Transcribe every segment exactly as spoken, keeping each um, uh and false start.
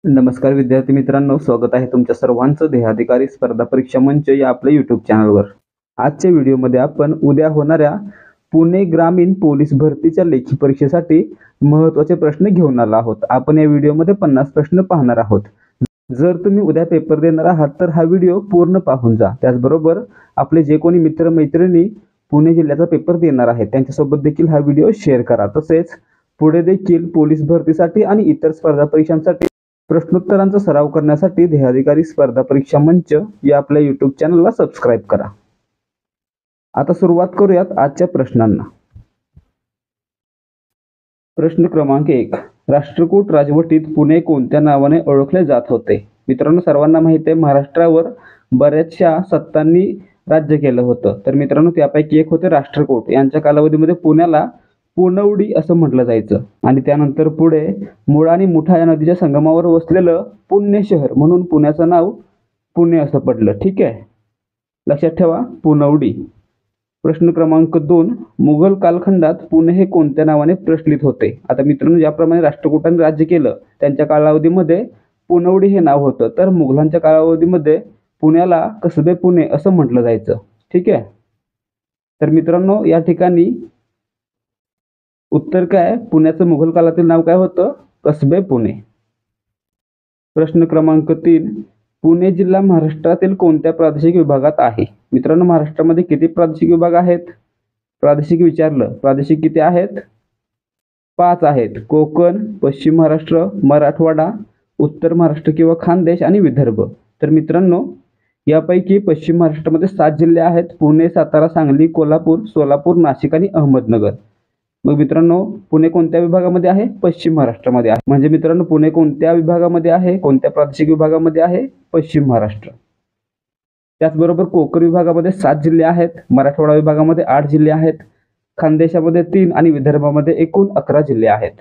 नमस्कार विद्यार्थी मित्रांनो, स्वागत आहे तुमच्या सर्वांचं ध्येयाधिकारी स्पर्धा परीक्षा मंच या आपल्या यूट्यूब चॅनलवर. आजच्या व्हिडिओमध्ये आपण उद्या होणाऱ्या पुणे ग्रामीण पोलीस भरतीच्या लेखी परीक्षेसाठी महत्त्वाचे प्रश्न घेऊन आलो आहोत. आपण या व्हिडिओमध्ये पन्नास प्रश्न पाहणार आहोत. जर तुम्ही उद्या पेपर देणार आहात तर हा व्हिडिओ पूर्ण पाहून जा. त्याचबरोबर आपले जे कोणी मित्रमैत्रिणी पुणे जिल्ह्याचा पेपर देणार आहेत त्यांच्यासोबत देखील हा व्हिडिओ शेअर करा. तसेच पुढे देखील पोलीस भरतीसाठी आणि इतर स्पर्धा परीक्षांसाठी प्रश्नोत्तरांचा सराव करण्यासाठी ध्येयाधिकारी स्पर्धा परीक्षा मंच या आपल्या यूट्यूब चॅनलला सबस्क्राईब करा. आता सुरुवात करूयात आजच्या प्रश्नांना. प्रश्न क्रमांक एक. राष्ट्रकूट राजवटीत पुणे कोणत्या नावाने ओळखले जात होते? मित्रांनो, सर्वांना माहिती आहे महाराष्ट्रावर बऱ्याचशा सत्तांनी राज्य केलं होतं. तर मित्रांनो, त्यापैकी एक होते राष्ट्रकूट. यांच्या कालावधीमध्ये पुण्याला पुनवडी असं म्हटलं जायचं आणि त्यानंतर पुढे मुळा आणि मुठा या नदीच्या संगमावर वसलेलं पुण्य शहर म्हणून पुण्याचं नाव पुणे असं पडलं. ठीक आहे, लक्षात ठेवा, पुनवडी. प्रश्न क्रमांक दोन. मुघल कालखंडात पुणे हे कोणत्या नावाने प्रचलित होते? आता मित्रांनो, ज्याप्रमाणे राष्ट्रकूटांनी राज्य केलं त्यांच्या कालावधीमध्ये पुनवडी हे नाव होतं, तर मुघलांच्या कालावधीमध्ये पुण्याला कसबे पुणे असं म्हटलं जायचं. ठीक आहे, तर मित्रांनो या ठिकाणी उत्तर काय? पुण्याचं मुघल काळातील नाव काय होतं? कसबे पुणे. प्रश्न क्रमांक तीन. पुणे जिल्हा महाराष्ट्रातील कोणत्या प्रादेशिक विभागात आहे? मित्रांनो, महाराष्ट्रामध्ये किती प्रादेशिक विभाग आहेत? प्रादेशिक विचारलं, प्रादेशिक किती आहेत? पाच आहेत. कोकण, पश्चिम महाराष्ट्र, मराठवाडा, उत्तर महाराष्ट्र किंवा खानदेश आणि विदर्भ. तर मित्रांनो, यापैकी पश्चिम महाराष्ट्रामध्ये सात जिल्हे आहेत: पुणे, सातारा, सांगली, कोल्हापूर, सोलापूर, नाशिक आणि अहमदनगर. मग मित्रांनो, पुणे कोणत्या विभागामध्ये आहे? पश्चिम महाराष्ट्रामध्ये आहे. म्हणजे मित्रांनो, पुणे कोणत्या विभागामध्ये आहे? कोणत्या प्रादेशिक विभागामध्ये आहे? पश्चिम महाराष्ट्र. त्याचबरोबर कोकण विभागामध्ये सात जिल्हे आहेत, मराठवाडा विभागामध्ये आठ जिल्हे आहेत, खानदेशामध्ये तीन आणि विदर्भामध्ये एकूण अकरा जिल्हे आहेत.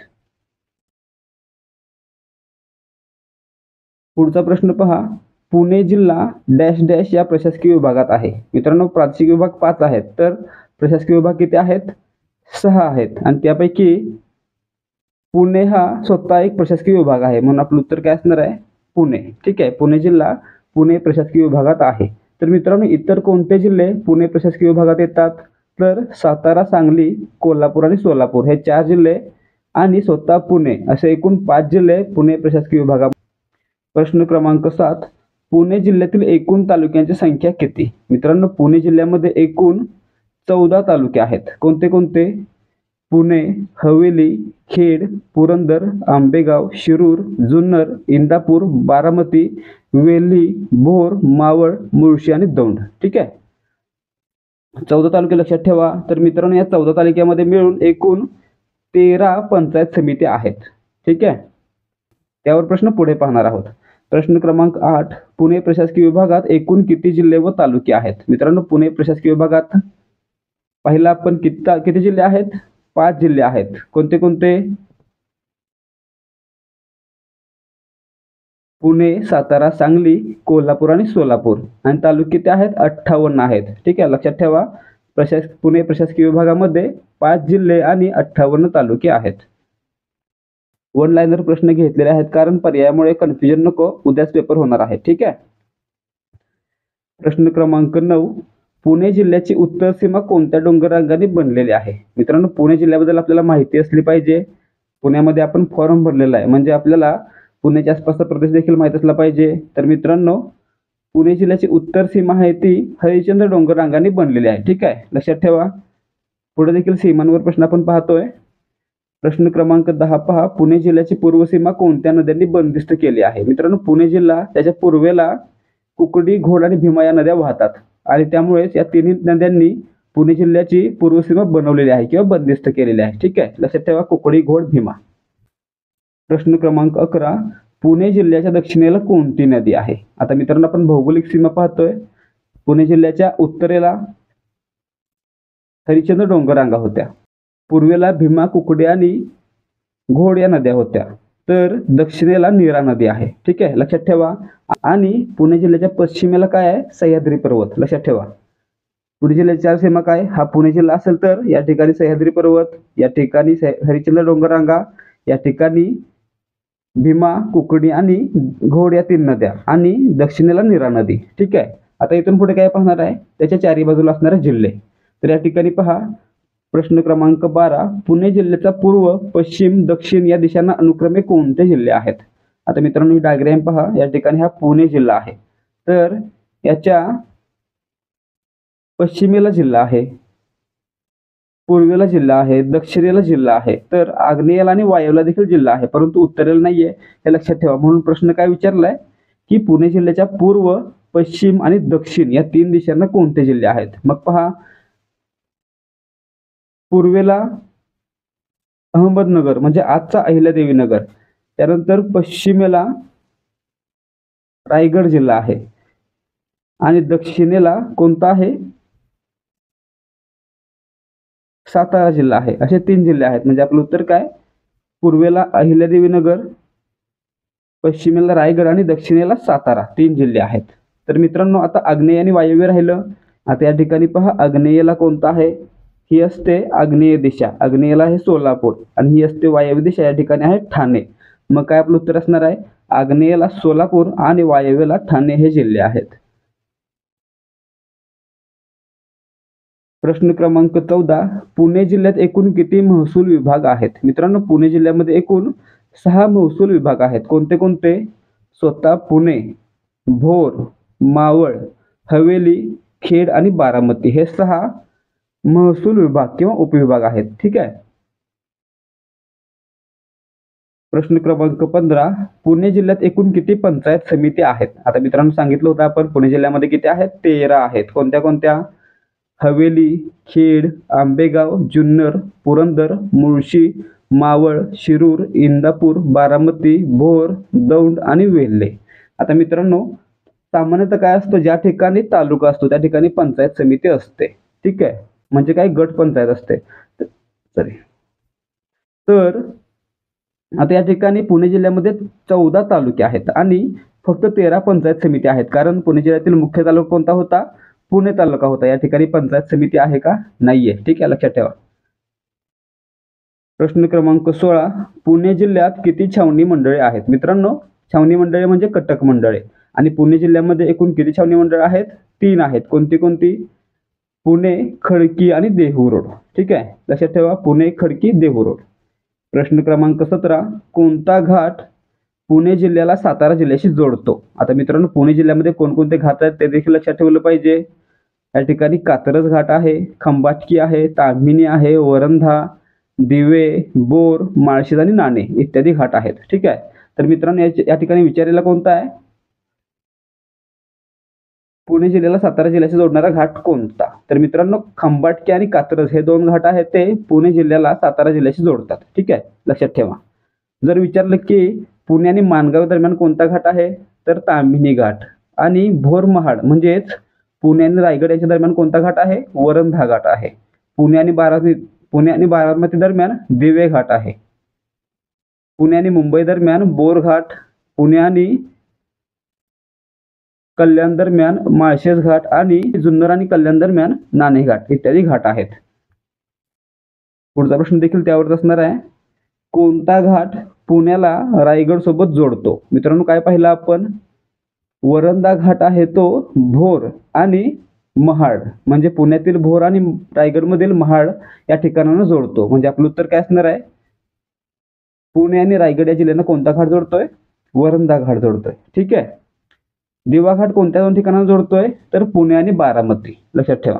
पुढचा प्रश्न पहा. पुणे जिल्हा डॅश डॅश या प्रशासकीय विभागात आहे. मित्रांनो, प्रादेशिक विभाग पाच आहेत, तर प्रशासकीय विभाग किती आहेत? सहा आहेत आणि त्यापैकी पुणे हा स्वतः एक प्रशासकीय विभाग आहे, म्हणून आपलं उत्तर काय असणार आहे? पुणे. ठीक आहे, पुणे जिल्हा पुणे प्रशासकीय विभागात आहे. तर मित्रांनो, इतर कोणते जिल्हे पुणे प्रशासकीय विभागात येतात? तर सातारा, सांगली, कोल्हापूर आणि सोलापूर हे चार जिल्हे आणि स्वतः पुणे असे एकूण पाच जिल्हे पुणे प्रशासकीय विभागात. प्रश्न क्रमांक सात. पुणे जिल्ह्यातील एकूण तालुक्यांची संख्या किती? मित्रांनो, पुणे जिल्ह्यामध्ये एकूण चौदा तालुके आहेत. कोणते कोणते? पुणे, हवेली, खेड, पुरंदर, आंबेगाव, शिरूर, जुन्नर, इंदापूर, बारामती, वेल्ही, भोर, मावळ, मुळशी आणि दौंड. ठीक आहे, चौदा तालुके लक्षात ठेवा. तर मित्रांनो, या चौदा तालुक्यामध्ये मिळून एकूण तेरा पंचायत समिती आहेत. ठीक आहे, त्यावर प्रश्न पुढे पाहणार आहोत. प्रश्न क्रमांक आठ. पुणे प्रशासकीय विभागात एकूण किती जिल्हे व तालुके आहेत? मित्रांनो, पुणे प्रशासकीय विभागात पहिला आपण किती किती जिल्हे आहेत? पाच जिल्हे आहेत. कोणते कोणते? पुणे, सातारा, सांगली, कोल्हापूर आणि सोलापूर. आणि तालुके किती आहेत? अठ्ठावन्न आहेत. ठीक आहे, लक्षात ठेवा, प्रशास पुणे प्रशासकीय विभागामध्ये पाच जिल्हे आणि अठ्ठावन्न तालुके आहेत. वन लाईनर प्रश्न घेतलेले आहेत कारण पर्यायामुळे कन्फ्युजन नको, उद्याच पेपर होणार आहे. ठीक आहे. प्रश्न क्रमांक नऊ. पुणे जिल्ह्याची उत्तर सीमा कोणत्या डोंगररांगांनी बनलेली आहे? मित्रांनो, पुणे जिल्ह्याबद्दल आपल्याला माहिती असली पाहिजे. पुण्यामध्ये आपण फॉर्म भरलेला आहे, म्हणजे आपल्याला पुण्याच्या आसपासचा प्रदेश देखील माहित असला पाहिजे. तर मित्रांनो, पुणे जिल्ह्याची उत्तर सीमा आहे ती हरिश्चंद्र डोंगररांगांनी बनलेली आहे. ठीक आहे, लक्षात ठेवा. पुढे देखील सीमांवर प्रश्न आपण पाहतोय. प्रश्न क्रमांक दहा पहा. पुणे जिल्ह्याची पूर्व सीमा कोणत्या नद्यांनी बंदिस्त केली आहे? मित्रांनो, पुणे जिल्हा त्याच्या पूर्वेला कुकडी, घोड आणि भीमा या नद्या वाहतात आणि त्यामुळेच या तिन्ही नद्यांनी पुणे जिल्ह्याची पूर्व सीमा बनवलेली आहे किंवा बंदिस्त केलेली आहे. ठीक आहे, लक्षात ठेवा, कुकडी, घोड, भीमा. प्रश्न क्रमांक अकरा. पुणे जिल्ह्याच्या दक्षिणेला कोणती नदी आहे? आता मित्रांनो, आपण भौगोलिक सीमा पाहतोय. पुणे जिल्ह्याच्या उत्तरेला हरिश्चंद्र डोंगररांगा होत्या, पूर्वेला भीमा, कुकडी आणि घोड या नद्या होत्या, तर दक्षिणेला नीरा नदी आहे. ठीक आहे, लक्षात ठेवा. आणि पुणे जिल्ह्याच्या पश्चिमेला काय आहे? सह्याद्री पर्वत. लक्षात ठेवा, पुणे जिल्ह्याची चार सीमा काय? हा पुणे जिल्हा असेल तर या ठिकाणी सह्याद्री पर्वत, या ठिकाणी हरिश्चंद्र डोंगररांगा, या ठिकाणी भीमा, कुकडी आणि घोड या तीन नद्या आणि दक्षिणेला नीरा नदी. ठीक आहे. आता इथून पुढे काय पाहणार आहे, त्याच्या चारी बाजूला असणारे जिल्हे. तर या ठिकाणी पहा प्रश्न क्रमांक बारा, पुणे जिल्ह्याचा पूर्व, पश्चिम, दक्षिण या दिशांना अनुक्रमे कोणते जिल्हे आहेत? आता मित्रांनो ही डायग्राम पहा, या ठिकाणी हा पुणे जिल्हा आहे. तर याच्या पश्चिमेला जिल्हा आहे, पूर्वेला जिल्हा आहे, दक्षिणेला जिल्हा आहे, तर आग्नेयेला आणि वायव्येला देखील जिल्हा आहे, परंतु उत्तरेला नाहीये, हे लक्षात ठेवा. म्हणून प्रश्न काय विचारलाय की पुणे जिल्ह्याच्या पूर्व, पश्चिम आणि दक्षिण या तीन दिशांना कोणते जिल्हे आहेत? मग पहा, पूर्वेला अहमदनगर म्हणजे आजचा अहिल्यादेवी नगर, त्यानंतर पश्चिमेला रायगड जिल्हा आहे आणि दक्षिणेला कोणता आहे, सातारा जिल्हा आहे. असे तीन जिल्हे आहेत. म्हणजे आपलं उत्तर काय, पूर्वेला अहिल्यादेवी नगर, पश्चिमेला रायगड आणि दक्षिणेला सातारा, तीन जिल्हे आहेत. तर मित्रांनो आता आग्नेय आणि वायव्य राहिलं. आता या ठिकाणी पहा आग्नेयेला कोणता आहे, ही असते आग्नेय दिशा, आग्नेयेला आहे सोलापूर आणि ही असते वायव्य दिशा, या ठिकाणी आहे ठाणे. मग काय आपलं उत्तर असणार आहे, आग्नेयेला सोलापूर आणि वायव्येला ठाणे हे जिल्हे आहेत. प्रश्न क्रमांक चौदा, पुणे जिल्ह्यात एकूण किती महसूल विभाग आहेत? मित्रांनो पुणे जिल्ह्यामध्ये एकूण सहा महसूल विभाग आहेत. कोणते कोणते? स्वतः पुणे, भोर, मावळ, हवेली, खेड आणि बारामती हे सहा महसूल विभाग किंवा उपविभाग आहेत. ठीक आहे. प्रश्न क्रमांक पंधरा, पुणे जिल्ह्यात एकूण किती पंचायत समिती आहेत? आता मित्रांनो सांगितलं होतं आपण पुणे जिल्ह्यामध्ये किती आहेत, तेरा आहेत. कोणत्या कोणत्या? हवेली, खेड, आंबेगाव, जुन्नर, पुरंदर, मुळशी, मावळ, शिरूर, इंदापूर, बारामती, भोर, दौंड आणि वेल्हे. आता मित्रांनो सामान्यतः काय असतं, ज्या ठिकाणी तालुका असतो त्या ठिकाणी पंचायत समिती असते. ठीक आहे, म्हणजे काय गट पंचायत असते. सॉरी. तर आता या ठिकाणी पुणे जिल्ह्यामध्ये चौदा तालुके आहेत आणि फक्त तेरा पंचायत समिती आहेत. कारण पुणे जिल्ह्यातील मुख्य तालुका कोणता होता, पुणे तालुका होता. या ठिकाणी पंचायत समिती आहे का, नाहीये. ठीक आहे, लक्षात ठेवा. प्रश्न क्रमांक सोळा, पुणे जिल्ह्यात किती छावणी मंडळे आहेत? मित्रांनो छावणी मंडळे म्हणजे कटक मंडळे आणि पुणे जिल्ह्यामध्ये एकूण किती छावणी मंडळ आहेत? तीन आहेत. कोणती कोणती? पुणे, खडकी आणि देहू रोड. ठीक आहे, लक्षात ठेवा, पुणे, खडकी, देहू रोड. प्रश्न क्रमांक सतरा, कोणता घाट पुणे जिल्ह्याला सातारा जिल्ह्याशी जोडतो? आता मित्रांनो पुणे जिल्ह्यामध्ये कोणकोणते घाट आहेत ते देखील लक्षात ठेवलं पाहिजे. या ठिकाणी कात्रज घाट आहे, खंबाटकी आहे, ताम्हिणी आहे, वरंधा, दिवे, बोर, माळशेज आणि नाणे इत्यादी घाट आहेत. ठीक आहे. तर मित्रांनो या ठिकाणी विचारलेला कोणता आहे, पुणे जिल्ह्याला सातारा जिल्ह्याशी जोडणारा घाट कोणता? तर मित्रांनो खंबाटकी आणि कात्रज हे दोन घाट आहेत ते पुणे जिल्ह्याला सातारा जिल्ह्याशी जोडतात. ठीक आहे, लक्षात ठेवा. जर विचारलं की पुणे आणि माणगाव दरम्यान कोणता घाट आहे, तर ताम्हिणी घाट. आणि भोर महाड म्हणजेच पुणे आणि रायगड यांच्या दरम्यान कोणता घाट आहे, वरंधा घाट आहे. पुणे आणि बारामती पुणे आणि बारामती दरम्यान दिवे घाट आहे. पुणे आणि मुंबई दरम्यान बोर घाट, पुणे आणि कल्याण दरम्यान माळशेज घाट आणि जुन्नर आणि कल्याण दरम्यान नाणे घाट इत्यादी घाट आहेत. पुढचा प्रश्न देखील त्यावरच असणार आहे, कोणता घाट पुण्याला रायगड सोबत जोडतो? मित्रांनो काय पाहिलं आपण, वरंधा घाट आहे तो भोर आणि महाड म्हणजे पुण्यातील भोर आणि रायगडमधील महाड या ठिकाणांना जोडतो. म्हणजे आपलं उत्तर काय असणार आहे, पुणे आणि रायगड या जिल्ह्यांना कोणता घाट जोडतोय, वरंधा घाट जोडतोय. ठीक आहे. दिवा घाट कोणत्या दोन ठिकाणांना जोडतोय, तर पुणे आणि बारामती. लक्षात ठेवा.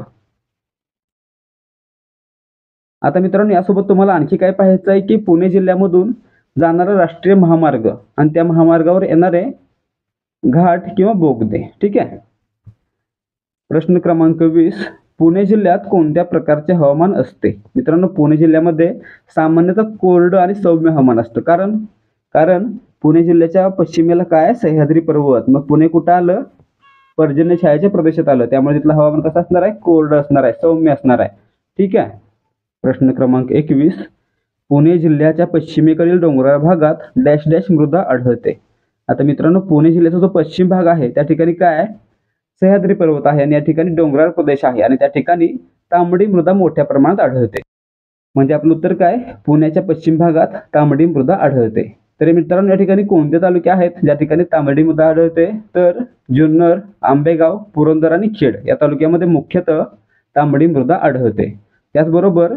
आता मित्रांनो यासोबत तुम्हाला आणखी काय पाहायचं आहे की पुणे जिल्ह्यामधून जाणारा राष्ट्रीय महामार्ग आणि त्या महामार्गावर येणारे घाट किंवा बोगदे. ठीक आहे. प्रश्न क्रमांक वीस, पुणे जिल्ह्यात कोणत्या प्रकारचे हवामान असते? मित्रांनो पुणे जिल्ह्यामध्ये सामान्यतः कोरडं आणि सौम्य हवामान असतं. कारण कारण पुणे जिल्ह्याच्या पश्चिमेला काय, सह्याद्री पर्वत. मग पुणे कुठं आलं, पर्जन्य छायेच्या प्रदेशात आलं. त्यामुळे तिथलं हवामान कसं असणार आहे, कोरडं असणार आहे, सौम्य असणार आहे. ठीक आहे. प्रश्न क्रमांक एकवीस, पुणे जिल्ह्याच्या पश्चिमेकडील डोंगराळ भागात डॅश डॅश मृदा आढळते. आता मित्रांनो पुणे जिल्ह्याचा जो पश्चिम भाग आहे त्या ठिकाणी काय आहे, सह्याद्री पर्वत आहे आणि या ठिकाणी डोंगराळ प्रदेश आहे आणि त्या ठिकाणी तांबडी मृदा मोठ्या प्रमाणात आढळते. म्हणजे आपलं उत्तर काय, पुण्याच्या पश्चिम भागात तांबडी मृदा आढळते. तर मित्रांनो या ठिकाणी कोणते तालुके आहेत ज्या ठिकाणी तांबडी मृदा आढळते? तर जुन्नर, आंबेगाव, पुरंदर आणि खेड या तालुक्यामध्ये मुख्यतः तांबडी मृदा आढळते. त्याचबरोबर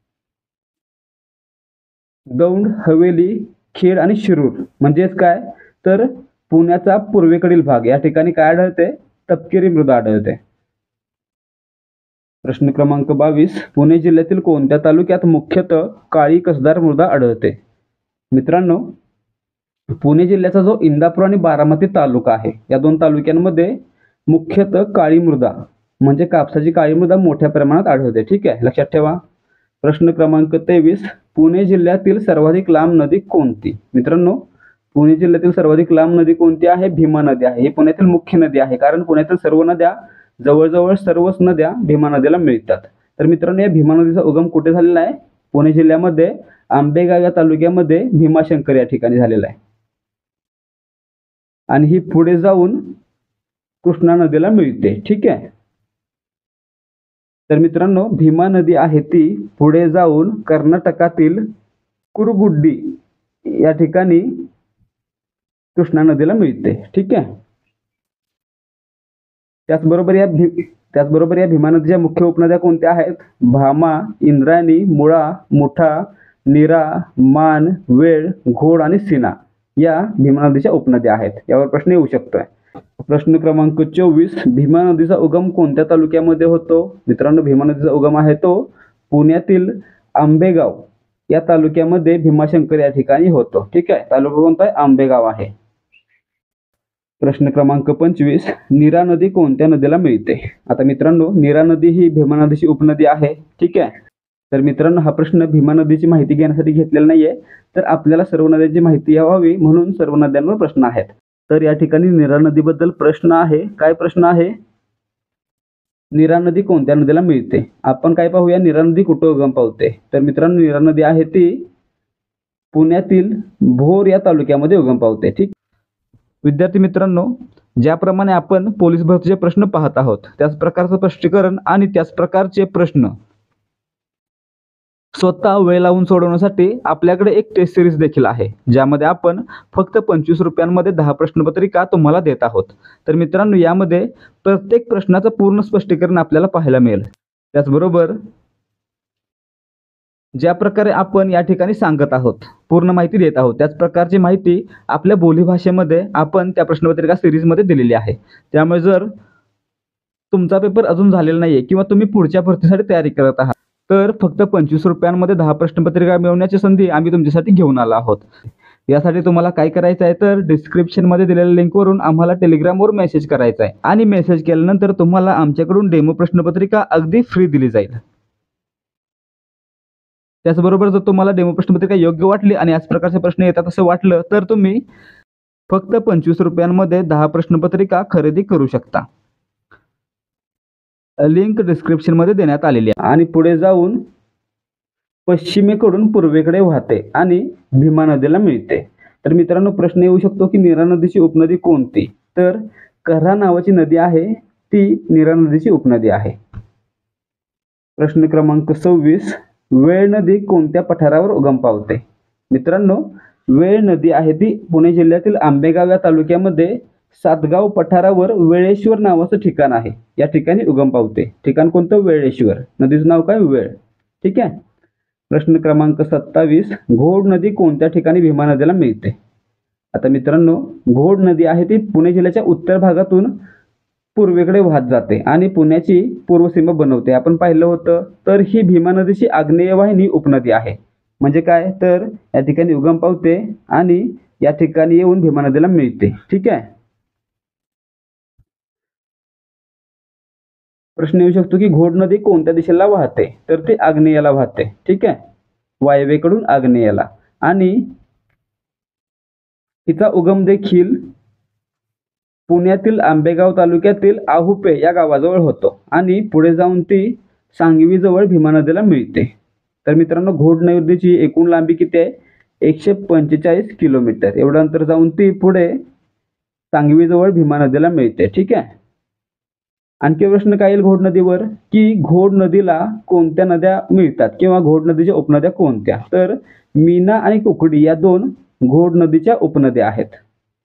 दौंड, हवेली, खेड आणि शिरूर म्हणजेच काय? तर पुण्याचा पूर्वेकडील भाग या ठिकाणी काय आढळते? तपकिरी मृदा आढळते. प्रश्न क्रमांक बावीस, पुणे जिल्ह्यातील कोणत्या तालुक्यात मुख्यतः काळी कसदार मृदा आढळते? मित्रांनो पुणे जिल्ह्याचा जो इंदापूर आणि बारामती तालुका आहे या दोन तालुक्यांमध्ये मुख्यतः काळी मृदा म्हणजे कापसाची काळी मृदा मोठ्या प्रमाणात आढळते. ठीक आहे, लक्षात ठेवा. प्रश्न क्रमांक तेवीस, पुणे जिल्ह्यातील सर्वाधिक लांब नदी कोणती? मित्रांनो पुणे जिल्ह्यातील सर्वाधिक लांब नदी कोणती आहे? भीमा नदी आहे. ही पुण्यातील मुख्य नदी आहे, कारण पुण्यातील सर्व नद्या जवळजवळ सर्वच नद्या भीमा नदीला मिळतात. तर मित्रांनो या भीमा नदीचा उगम कुठे झालेला आहे? पुणे जिल्ह्यामध्ये आंबेगाव या तालुक्यामध्ये भीमाशंकर या ठिकाणी झालेला आहे आणि ही पुढे जाऊन कृष्णा नदीला मिळते. ठीक आहे, तर मित्रांनो भीमा नदी आहे ती पुढे जाऊन कर्नाटकातील कुरुगुड्डी या ठिकाणी कृष्णा नदीला मिळते. ठीक आहे, त्याचबरोबर या भी त्याचबरोबर या भीमा नदीच्या मुख्य उपनद्या कोणत्या आहेत? भामा, इंद्रायणी, मुळा, मुठा, नीरा, मान, वेळ, घोड आणि सीना या भीमा नदीच्या उपनद्या आहेत. यावर प्रश्न येऊ शकतोय. प्रश्न क्रमांक चोवीस, भीमा नदीचा उगम कोणत्या तालुक्यामध्ये होतो? मित्रांनो भीमा नदीचा उगम आहे तो पुण्यातील आंबेगाव या तालुक्यामध्ये भीमाशंकर या ठिकाणी होतो. ठीक आहे, तालुका कोणता आहे? आंबेगाव आहे. प्रश्न क्रमांक पंचवीस, नीरा नदी कोणत्या नदीला मिळते? आता मित्रांनो नीरा नदी ही भीमा नदीची उपनदी आहे. ठीक आहे, तर मित्रांनो हा प्रश्न भीमा नदीची माहिती घेण्यासाठी घेतलेला नाहीये, तर आपल्याला सर्व नद्यांची माहिती व्हावी म्हणून सर्व नद्यांवर प्रश्न आहेत. तर या ठिकाणी नीरा नदीबद्दल प्रश्न आहे. काय प्रश्न आहे? नीरा नदी कोणत्या नदीला मिळते? आपण काय पाहूया, नीरा नदी कुठे उगम पावते? तर मित्रांनो नीरा नदी आहे ती पुण्यातील भोर या तालुक्यामध्ये उगम पावते. ठीक, विद्यार्थी मित्रांनो ज्याप्रमाणे आपण पोलीस भरतीचे प्रश्न पाहत आहोत त्याच प्रकारचं स्पष्टीकरण आणि त्याच प्रकारचे प्रश्न स्वतः वेळ लावून सोडवण्यासाठी आपल्याकडे एक टेस्ट सिरीज देखील आहे, ज्यामध्ये आपण फक्त पंचवीस रुपयांमध्ये दहा प्रश्नपत्रिका तुम्हाला देत आहोत. तर मित्रांनो यामध्ये प्रत्येक प्रश्नाचं पूर्ण स्पष्टीकरण आपल्याला पाहायला मिळेल. त्याचबरोबर ज्या प्रकारे आपण या ठिकाणी सांगत आहोत, पूर्ण माहिती देत आहोत, त्याच प्रकारची माहिती आपल्या बोलीभाषेमध्ये आपण त्या प्रश्नपत्रिका सिरीजमध्ये दिलेली आहे. त्यामुळे जर तुमचा पेपर अजून झालेला नाहीये किंवा तुम्ही पुढच्या भरतीसाठी तयारी करत आहात तर फक्त पंचवीस रुपयांमध्ये दहा प्रश्नपत्रिका मिळवण्याची संधी आम्ही तुमच्यासाठी घेऊन आलो आहोत. यासाठी तुम्हाला काय करायचं आहे तर डिस्क्रिप्शनमध्ये दिलेल्या लिंकवरून आम्हाला टेलिग्रामवर मेसेज करायचा आहे आणि मेसेज केल्यानंतर तुम्हाला आमच्याकडून डेमो प्रश्नपत्रिका अगदी फ्री दिली जाईल. त्याचबरोबर जर तुम्हाला डेमो प्रश्नपत्रिका योग्य वाटली आणि याच प्रकारचे प्रश्न येतात असं वाटलं तर तुम्ही फक्त पंचवीस रुपयांमध्ये दहा प्रश्नपत्रिका खरेदी करू शकता. लिंक डिस्क्रिप्शन मध्ये देण्यात आलेली आहे. आणि पुढे जाऊन पश्चिमेकडून पूर्वेकडे वाहते आणि भीमा नदीला मिळते. तर मित्रांनो प्रश्न येऊ शकतो की नीरा नदीची उपनदी कोणती? तर कऱ्हा नावाची नदी आहे ती नीरा नदीची उपनदी आहे. प्रश्न क्रमांक सव्वीस, वेळ नदी कोणत्या पठारावर उगम पावते? मित्रांनो वेळ नदी आहे ती पुणे जिल्ह्यातील आंबेगाव या तालुक्यामध्ये सातगाव पठारावर वेळेश्वर नावाचं ठिकाण आहे, या ठिकाणी उगम पावते. ठिकाण कोणतं? वेळेश्वर. नदीचं नाव काय? वेळ. ठीक आहे. प्रश्न क्रमांक सत्तावीस, घोड नदी कोणत्या ठिकाणी भीमा नदीला मिळते? आता मित्रांनो घोड नदी आहे ती पुणे जिल्ह्याच्या उत्तर भागातून पूर्वेकडे वाहत जाते आणि पुण्याची पूर्व सीमा बनवते. आपण पाहिलं होतं. तर ही भीमा नदीची आग्नेय वाहिनी उपनदी आहे. म्हणजे काय तर या ठिकाणी उगम पावते आणि या ठिकाणी येऊन भीमा नदीला मिळते. ठीक आहे. प्रश्न येऊ शकतो की घोड नदी कोणत्या दिशेला वाहते? तर ती आग्नेयाला वाहते. ठीक आहे, वायव्येकडून आग्नेयाला. आणि तिचा उगम देखील पुण्यातील आंबेगाव तालुक्यातील आहुपे या गावाजवळ होतो आणि पुढे जाऊन ती सांगवीजवळ भीमा नदीला मिळते. तर मित्रांनो घोड नदीची एकूण लांबी किती आहे? एकशे पंचेचाळीस किलोमीटर. एवढं अंतर जाऊन ती पुढे सांगवीजवळ भीमा नदीला मिळते. ठीक आहे. आणखी प्रश्न काय येईल घोड नदीवर की घोड नदीला कोणत्या नद्या मिळतात किंवा घोड नदीच्या उपनद्या कोणत्या? तर मीना आणि कुकडी या दोन घोड नदीच्या उपनद्या आहेत.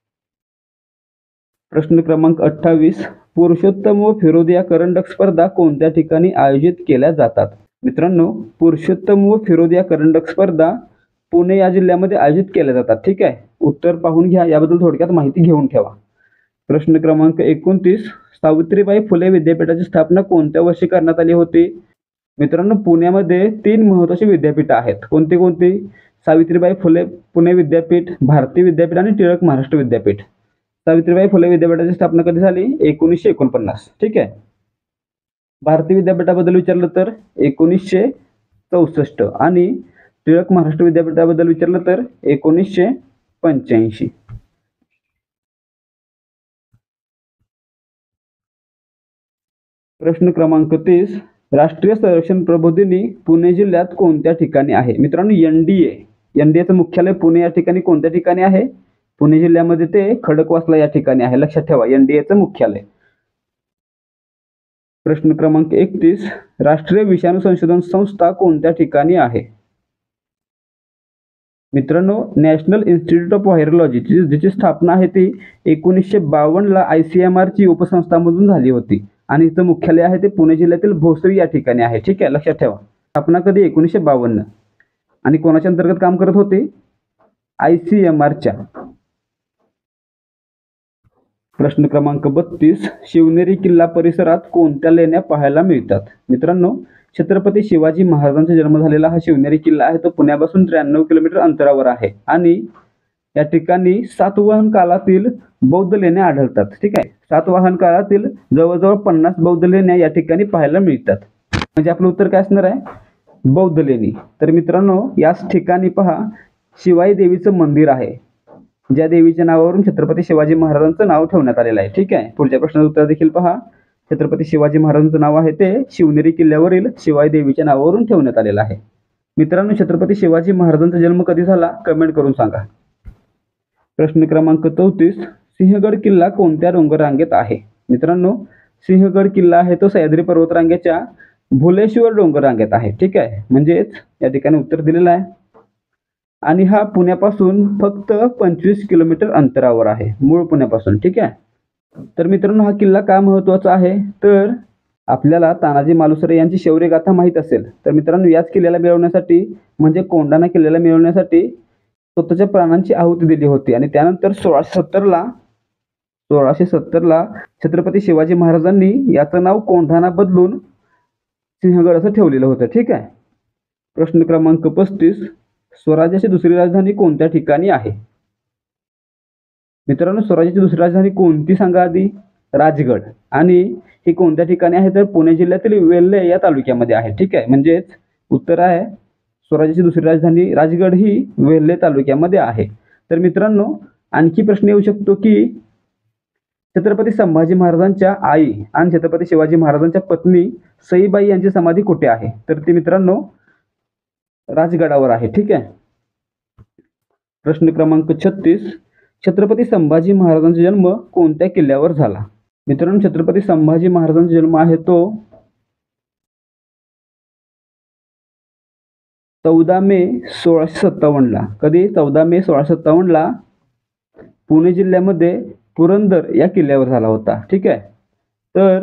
प्रश्न क्रमांक अठ्ठावीस, पुरुषोत्तम व फिरोदी या करंडक स्पर्धा कोणत्या ठिकाणी आयोजित केल्या जातात? मित्रांनो, पुरुषोत्तम व फिरोदी या करंडक स्पर्धा पुणे या जिल्ह्यामध्ये आयोजित केल्या जातात. ठीक आहे, उत्तर पाहून घ्या, याबद्दल थोडक्यात माहिती घेऊन ठेवा. प्रश्न क्रमांक एकोणतीस, सावित्रीबाई फुले विद्यापीठाची स्थापना कोणत्या वर्षी करण्यात आली होती? मित्रांनो, पुण्यामध्ये तीन महत्त्वाची विद्यापीठे आहेत. कोणती कोणती? सावित्रीबाई फुले पुणे विद्यापीठ, भारती विद्यापीठ आणि टिळक महाराष्ट्र विद्यापीठ. सावित्रीबाई फुले विद्यापीठाची स्थापना कधी झाली? एकोणीसशे एकोणपन्नास. ठीक आहे. भारती विद्यापीठाबद्दल विचारलं तर एकोणीसशे चौसष्ट आणि टिळक महाराष्ट्र विद्यापीठाबद्दल विचारलं तर एकोणीसशे पंच्याऐंशी. प्रश्न क्रमांक तीस, राष्ट्रीय संरक्षण प्रबोधिनी पुणे जिल्ह्यात कोणत्या ठिकाणी आहे? मित्रांनो, एनडीए एनडीएचं मुख्यालय पुणे या ठिकाणी कोणत्या ठिकाणी आहे? पुणे जिल्ह्यामध्ये ते खडकवासला या ठिकाणी आहे. लक्षात ठेवा, एनडीएचं मुख्यालय. प्रश्न क्रमांक एकतीस, राष्ट्रीय विषाणू संशोधन संस्था कोणत्या ठिकाणी आहे? मित्रांनो, नॅशनल इन्स्टिट्यूट ऑफ व्हायरोलॉजी जिची स्थापना आहे ती एकोणीसशे बावन्न ला आय सी एम आर ची उपसंस्थामधून झाली होती आणि हिचं मुख्यालय आहे ते पुणे जिल्ह्यातील भोसरी या ठिकाणी आहे. ठीक आहे, लक्षात ठेवा. स्थापना कधी? एकोणीसशे बावन्न. आणि कोणाच्या अंतर्गत काम करत होते? आय सी एम आरच्या. प्रश्न क्रमांक बत्तीस, शिवनेरी किल्ला परिसरात कोणत्या लेण्या पाहायला मिळतात? मित्रांनो, छत्रपती शिवाजी महाराजांचा जन्म झालेला हा शिवनेरी किल्ला आहे तो पुण्यापासून त्र्याण्णव किलोमीटर अंतरावर आहे आणि या ठिकाणी सातवाहन काळातील बौद्ध लेण्या आढळतात. ठीक आहे, सातवाहन काळातील जवळजवळ पन्नास बौद्ध लेण्या या ठिकाणी पाहायला मिळतात. म्हणजे आपलं उत्तर काय असणार आहे? बौद्ध लेणी. तर मित्रांनो, याच ठिकाणी पहा शिवाई देवीचं मंदिर आहे, ज्या देवीच्या नावावरून छत्रपती शिवाजी महाराजांचं नाव ठेवण्यात आलेलं आहे. ठीक आहे, पुढच्या प्रश्नाचं उत्तर देखील पहा. छत्रपती शिवाजी महाराजांचं नाव आहे ते शिवनेरी किल्ल्यावरील शिवाई देवीच्या नावावरून ठेवण्यात आलेलं आहे. मित्रांनो, छत्रपती शिवाजी महाराजांचा जन्म कधी झाला? कमेंट करून सांगा. प्रश्न क्रमांक चौतीस, सिंहगड किल्ला कोणत्या डोंगर रांगेत आहे? मित्रांनो, सिंहगड किल्ला आहे तो सह्याद्री पर्वतरांगेच्या भुलेश्वर डोंगर रांगेत आहे. ठीक आहे, म्हणजेच या ठिकाणी उत्तर दिलेलं आहे आणि हा पुण्यापासून फक्त पंचवीस किलोमीटर अंतरावर आहे, मूळ पुण्यापासून. ठीक आहे. तर मित्रांनो, हा किल्ला का महत्त्वाचा आहे? तर आपल्याला तानाजी मालुसरे यांची शौर्यगाथा माहीत असेल तर मित्रांनो, याच किल्ल्याला मिळवण्यासाठी म्हणजे कोंढाणा किल्ल्याला मिळवण्यासाठी स्वतःच्या प्राणांची आहुती दिली होती आणि त्यानंतर सोळाशे सत्तर ला सोळाशे सत्तर ला छत्रपती शिवाजी महाराजांनी याचं नाव कोंढाणा बदलून सिंहगड असं ठेवलेलं होतं. ठीक आहे. प्रश्न क्रमांक पस्तीस, स्वराज्याची दुसरी राजधानी कोणत्या ठिकाणी आहे? मित्रांनो, स्वराज्याची दुसरी राजधानी कोणती सांगा आधी? राजगड. आणि ही कोणत्या ठिकाणी आहे? तर पुणे जिल्ह्यातील वेल्हे या तालुक्यामध्ये आहे. ठीक आहे, म्हणजेच उत्तर आहे स्वराज्याची दुसरी राजधानी राजगड ही वेल्हे तालुक्यामध्ये आहे. तर मित्रांनो, आणखी प्रश्न येऊ शकतो की छत्रपती संभाजी महाराजांच्या आई आणि छत्रपती शिवाजी महाराजांच्या पत्नी सईबाई यांची समाधी कुठे आहे? तर ती मित्रांनो राजगडावर आहे. ठीक आहे. प्रश्न क्रमांक छत्तीस, छत्रपती संभाजी महाराजांचा जन्म कोणत्या किल्ल्यावर झाला? मित्रांनो, छत्रपती संभाजी महाराजांचा जन्म आहे तो चौदा मे सोळाशे सत्तावन्न ला. कधी? चौदा मे सोळाशे सत्तावन्न ला पुणे जिल्ह्यामध्ये पुरंदर या किल्ल्यावर झाला होता. ठीक आहे. तर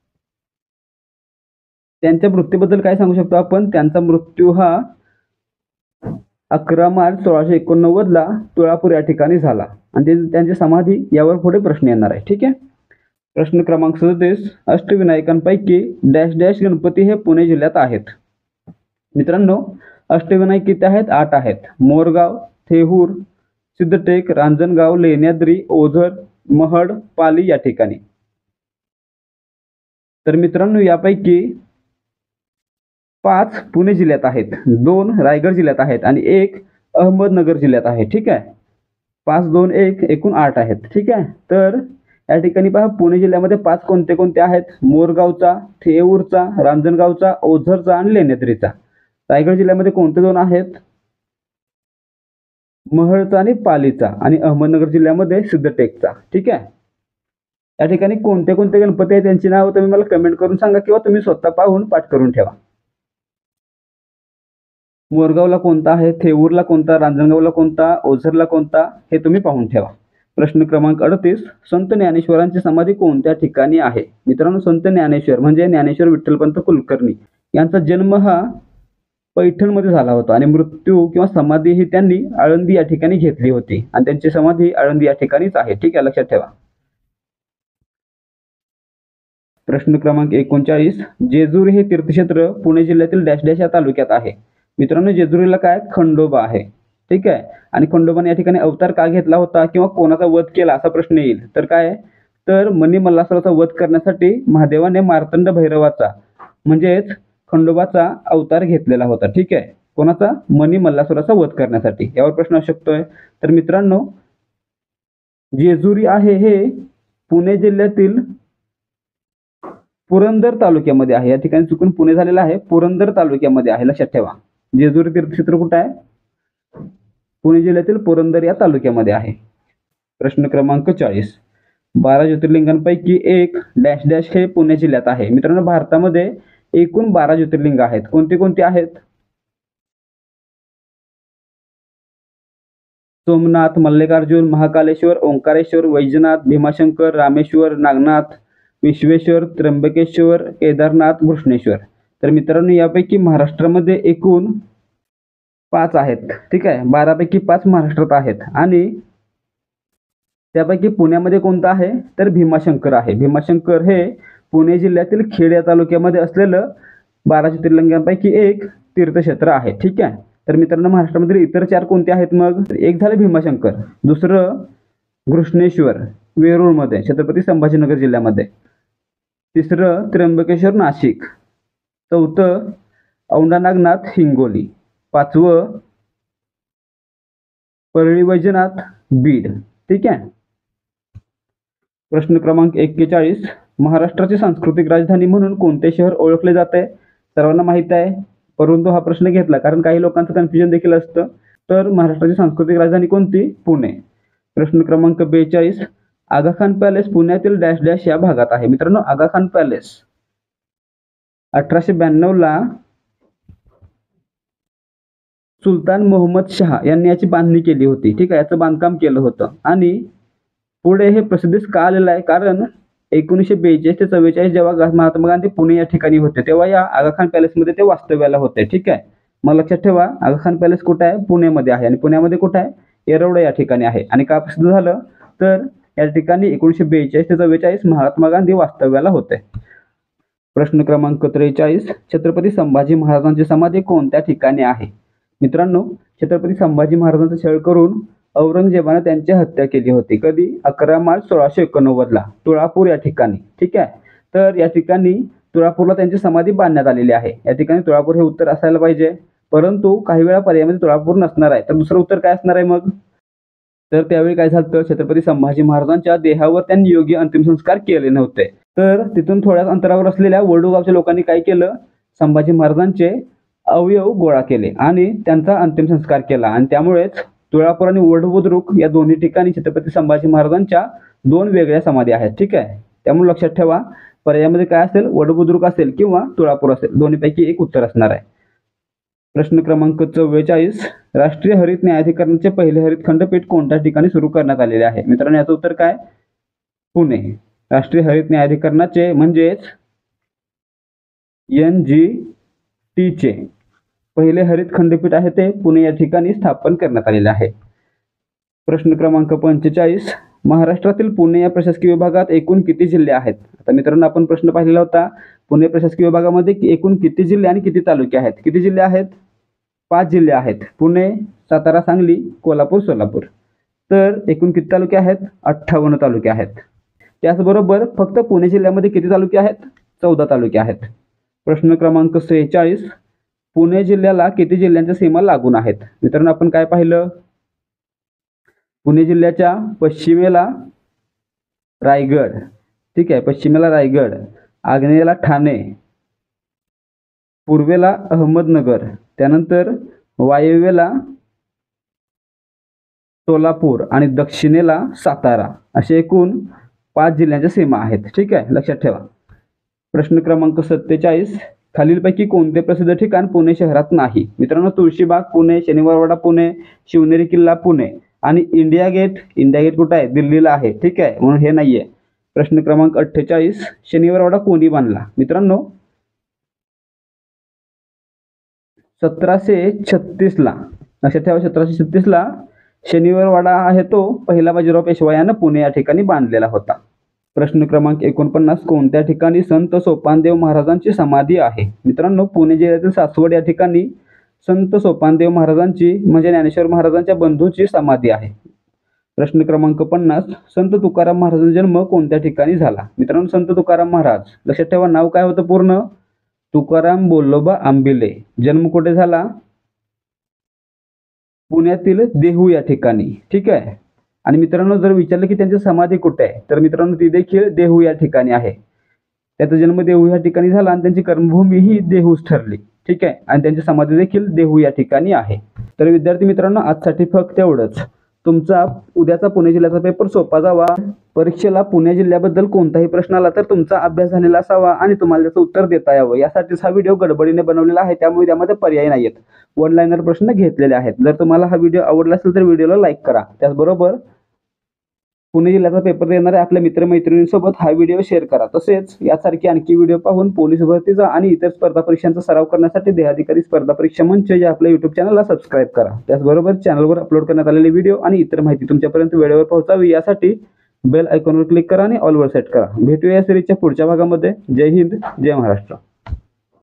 त्यांच्या मृत्यूबद्दल काय सांगू शकतो आपण? त्यांचा मृत्यू हा अकरा मार्च सोळाशे एकोणनव्वद ला तुळापूर या ठिकाणी झाला आणि त्यांची समाधी यावर पुढे प्रश्न येणार आहे. ठीक आहे. प्रश्न क्रमांक सदतीस, अष्टविनायकांपैकी डॅश डॅश गणपती हे पुणे जिल्ह्यात आहेत. मित्रांनो, अष्टविनायक किती आहेत? आठ आहेत. मोरगाव, थेहूर, सिद्धटेक, रांजणगाव, लेण्याद्री, ओझर, महड, पाली या ठिकाणी. तर मित्रांनो, यापैकी पाच पुणे जिल्ह्यात आहेत, दोन रायगड जिल्ह्यात आहेत आणि एक अहमदनगर जिल्ह्यात आहे. ठीक आहे. पाच दोन एक एकूण आठ आहेत. ठीक आहे. तर या ठिकाणी पहा पुणे जिल्ह्यामध्ये पाच कोणते कोणते आहेत? मोरगावचा, थेऊरचा, रांजणगावचा, ओझरचा आणि लेण्याद्रीचा. रायगड जिल्ह्यामध्ये कोणते दोन आहेत? महडचा आणि पालीचा. आणि अहमदनगर जिल्ह्यामध्ये सिद्धटेकचा. ठीक आहे. या ठिकाणी कोणते कोणते गणपती आहेत त्यांची नाव तुम्ही मला कमेंट करून सांगा किंवा तुम्ही स्वतः पाहून पाठ करून ठेवा. मोरगावला कोणता आहे, थेऊरला कोणता, रांजणगावला कोणता, ओझरला कोणता, हे तुम्ही पाहून ठेवा. प्रश्न क्रमांक अडतीस, संत ज्ञानेश्वरांची समाधी कोणत्या ठिकाणी आहे? मित्रांनो, संत ज्ञानेश्वर म्हणजे ज्ञानेश्वर विठ्ठलपंत कुलकर्णी यांचा जन्म हा पैठणमध्ये झाला होता आणि मृत्यू किंवा समाधी ही त्यांनी आळंदी या ठिकाणी घेतली होती आणि त्यांची समाधी आळंदी या ठिकाणीच आहे. ठीक आहे, लक्षात ठेवा. प्रश्न क्रमांक एकोणचाळीस, जेजुरी हे तीर्थक्षेत्र पुणे जिल्ह्यातील डॅश डॅश या तालुक्यात आहे. मित्रांनो, जेजुरीला काय खंडोबा आहे. ठीक आहे, आणि खंडोबाने या ठिकाणी अवतार का घेतला होता किंवा कोणाचा वध केला असा प्रश्न येईल तर काय, तर मणी मल्लासुराचा वध करण्यासाठी महादेवाने मार्तंड भैरवाचा म्हणजेच खंडोबाचा अवतार घेतलेला होता. ठीक आहे, कोणाचा, मणी मल्लासुराचा वध करण्यासाठी. यावर प्रश्न असू शकतोय. तर मित्रांनो, जेजुरी आहे हे पुणे जिल्ह्यातील पुरंदर तालुक्यामध्ये आहे. या ठिकाणी चुकून पुणे झालेला आहे, पुरंदर तालुक्यामध्ये आहे, लक्षात ठेवा. जेजुरी तीर्थक्षेत्र कुठे आहे? पुणे जिल्ह्यातील पुरंदर या तालुक्यामध्ये आहे. प्रश्न क्रमांक चाळीस, बारा ज्योतिर्लिंगांपैकी एक डॅश डॅश हे पुणे जिल्ह्यात आहे. मित्रांनो, भारतामध्ये एकूण बारा ज्योतिर्लिंग आहेत. कोणती कोणती आहेत? सोमनाथ, मल्लिकार्जुन, महाकालेश्वर, ओंकारेश्वर, वैजनाथ, भीमाशंकर, रामेश्वर, नागनाथ, विश्वेश्वर, त्र्यंबकेश्वर, केदारनाथ, घृष्णेश्वर. तर मित्रांनो, यापैकी महाराष्ट्रामध्ये एकूण पाच आहेत. ठीक आहे, बारापैकी पाच महाराष्ट्रात आहेत आणि त्यापैकी पुण्यामध्ये कोणता आहे तर भीमाशंकर आहे. भीमाशंकर हे पुणे जिल्ह्यातील खेड या तालुक्यामध्ये असलेलं बारा ज्योतिर्लिंगांपैकी एक तीर्थक्षेत्र आहे. ठीक आहे, तर मित्रांनो, महाराष्ट्रामधील इतर चार कोणते आहेत मग? एक झाले भीमाशंकर, दुसरं घृष्णेश्वर वेरूळमध्ये छत्रपती संभाजीनगर जिल्ह्यामध्ये, तिसरं त्र्यंबकेश्वर नाशिक, चौथं औंढा नागनाथ हिंगोली, पाचवं परळी वैजनाथ बीड. ठीक आहे. प्रश्न क्रमांक एक्केचाळीस, महाराष्ट्राची सांस्कृतिक राजधानी म्हणून कोणते शहर ओळखले जाते? सर्वांना माहिती आहे, परंतु हा प्रश्न घेतला कारण काही लोकांचं कन्फ्युजन देखील असतं. तर महाराष्ट्राची सांस्कृतिक राजधानी कोणती? पुणे. प्रश्न क्रमांक बेचाळीस, आगा खान पॅलेस पुण्यातील डॅश डॅश या भागात आहे. मित्रांनो, आगा खान पॅलेस अठराशे ब्याण्णव ला सुलतान मोहम्मद शहा यांनी याची बांधणी केली होती. ठीक आहे, याचं बांधकाम केलं होतं आणि पुढे हे प्रसिद्धीस का आलेलं आहे कारण एकोणीसशे बेचाळीस ते चव्वेचाळीस जेव्हा महात्मा गांधी पुणे या ठिकाणी होते तेव्हा या आगा खान पॅलेसमध्ये ते वास्तव्याला होते. ठीक आहे, मग लक्षात ठेवा, आगा खान पॅलेस कुठे आहे? पुण्यामध्ये आहे आणि पुण्यामध्ये कुठे आहे? येरवडा या ठिकाणी आहे. आणि का प्रसिद्ध झालं तर या ठिकाणी एकोणीसशे बेचाळीस ते चव्वेचाळीस महात्मा गांधी वास्तव्याला होते. प्रश्न क्रमांक त्रेचाळीस, छत्रपती संभाजी महाराजांची समाधी कोणत्या ठिकाणी आहे? मित्रांनो, छत्रपती संभाजी महाराजांचा छळ करून औरंगजेबाने त्यांची हत्या केली होती. कधी? अकरा मार्च सोळाशे एकोणनव्वद ला तुळापूर या ठिकाणी. ठीक आहे, तर या ठिकाणी तुळापूरला त्यांची समाधी बांधण्यात आलेली आहे. या ठिकाणी तुळापूर हे उत्तर असायला पाहिजे, परंतु काही वेळा पर्यायामध्ये तुळापूर नसणार आहे. तर दुसरं उत्तर काय असणार आहे मग? तर त्यावेळी काय झालं, छत्रपती संभाजी महाराजांच्या देहावर त्यांनी योग्य अंतिम संस्कार केले नव्हते. तर तिथून थोड्याच अंतरावर असलेल्या वडूगावच्या लोकांनी काय केलं, संभाजी महाराजांचे अवयव गोळा केले आणि त्यांचा अंतिम संस्कार केला आणि त्यामुळेच तुळापूर आणि वडबुद्रुक या दोन्ही ठिकाणी छत्रपती संभाजी महाराजांच्या दोन वेगळ्या समाधी आहेत. ठीक आहे, त्यामुळे लक्षात ठेवा, पर्यायामध्ये काय असेल, वडबुद्रुक असेल किंवा तुळापूर असेल, दोन्हीपैकी एक उत्तर असणार आहे. प्रश्न क्रमांक चव्वेचाळीस, राष्ट्रीय हरित न्यायाधिकरणाचे पहिले हरित खंडपीठ कोणत्या ठिकाणी सुरू करण्यात आलेले आहे? मित्रांनो, याचं उत्तर काय? पुणे. राष्ट्रीय हरित न्यायाधिकरणाचे म्हणजेच एन जी टीचे पहिले हरित खंडपीठ आहे ते पुणे या ठिकाणी स्थापन करण्यात आलेले आहे. प्रश्न क्रमांक पंचेचाळीस, महाराष्ट्रातील पुणे या प्रशासकीय विभागात एकूण किती जिल्हे आहेत? आता मित्रांनो, आपण प्रश्न पाहिलेला होता, पुणे प्रशासकीय विभागामध्ये एकूण किती जिल्हे आणि किती तालुके आहेत? किती जिल्हे आहेत? पाच जिल्हे आहेत, पुणे, सातारा, सांगली, कोल्हापूर, सोलापूर. तर एकूण किती तालुके आहेत? अठ्ठावन्न तालुके आहेत. त्याचबरोबर फक्त पुणे जिल्ह्यामध्ये किती तालुके आहेत? चौदा तालुके आहेत. प्रश्न क्रमांक सेहेचाळीस, पुणे जिल्ह्याला किती जिल्ह्यांच्या सीमा लागून आहेत? मित्रांनो, आपण काय पाहिलं, पुणे जिल्ह्याच्या पश्चिमेला रायगड. ठीक आहे, पश्चिमेला रायगड, आग्नेयेला ठाणे, पूर्वेला अहमदनगर, त्यानंतर वायव्येला सोलापूर आणि दक्षिणेला सातारा, असे एकूण पाच जिल्ह्यांच्या सीमा आहेत. ठीक आहे, लक्षात ठेवा. प्रश्न क्रमांक सत्तेचाळीस, खालीलपैकी कोणते प्रसिद्ध ठिकाण पुणे शहरात नाही? मित्रांनो, तुळशीबाग पुणे, शनिवारवाडा पुणे, शिवनेरी किल्ला पुणे आणि इंडिया गेट. इंडिया गेट कुठं आहे? दिल्लीला आहे. ठीक आहे, म्हणून हे नाहीये. प्रश्न क्रमांक अठ्ठेचाळीस, शनिवारवाडा कोणी बांधला? मित्रांनो, सतराशे छत्तीस ला, लक्षात ठेवा, सतराशे छत्तीस ला शनिवारवाडा आहे तो पहिला बाजीराव पेशवा यानं पुणे या ठिकाणी बांधलेला होता. प्रश्न क्रमांक एकोणपन्नास, कोणत्या ठिकाणी संत सोपानदेव महाराजांची समाधी आहे? मित्रांनो, पुणे जिल्ह्यातील सासवड या ठिकाणी संत सोपानदेव महाराजांची म्हणजे ज्ञानेश्वर महाराजांच्या बंधूची समाधी आहे. प्रश्न क्रमांक पन्नास, संत तुकाराम महाराजांचा जन्म कोणत्या ठिकाणी झाला? मित्रांनो, संत तुकाराम महाराज, लक्षात ठेवा, नाव काय होतं पूर्ण? तुकाराम बोल्लोबा आंबिले. जन्म कुठे झाला? पुण्यातील देहू या ठिकाणी. ठीक आहे. आणि मित्रांनो, जर विचारलं की त्यांची समाधी कुठे आहे, तर मित्रांनो ती देखील देहू या ठिकाणी आहे. त्याचा जन्म देहू या ठिकाणी झाला आणि त्यांची कर्मभूमी ही देहूच ठरली. ठीक आहे, आणि त्यांची समाधी देखील देहू या ठिकाणी आहे. तर विद्यार्थी मित्रांनो, आजसाठी फक्त एवढंच. तुमचा उद्याचा पुणे जिल्ह्याचा पेपर सोपा जावा. परीक्षेला पुणे जिल्ह्याबद्दल कोणताही प्रश्न आला तर तुमचा अभ्यास झालेला असावा आणि तुम्हाला त्याचं उत्तर देता यावं, यासाठीच हा व्हिडिओ गडबडीने बनवलेला आहे. त्यामुळे त्यामध्ये पर्याय नाहीत, वन लाईनर प्रश्न घेतलेले आहेत. जर तुम्हाला हा व्हिडिओ आवडला असेल तर व्हिडिओला लाईक करा. त्याचबरोबर पुणे जिल्ह्याचा पेपर देणाऱ्या आपल्या मित्रमैत्रिणींसोबत हा व्हिडिओ शेअर करा. तसेच यासारखी आणखी व्हिडिओ पाहून पोलीस भरतीचा आणि इतर स्पर्धा परीक्षांचा सराव करण्यासाठी देहाधिकारी स्पर्धा परीक्षा मंच या आपल्या युट्यूब चॅनलला सबस्क्राईब करा. त्याचबरोबर चॅनलवर अपलोड करण्यात आलेले व्हिडिओ आणि इतर माहिती तुमच्यापर्यंत वेळेवर पोहोचावी यासाठी बेल आयकॉनवर क्लिक करा आणि ऑलवर सेट करा. भेटूया या सिरीजच्या पुढच्या भागामध्ये. जय हिंद, जय महाराष्ट्र.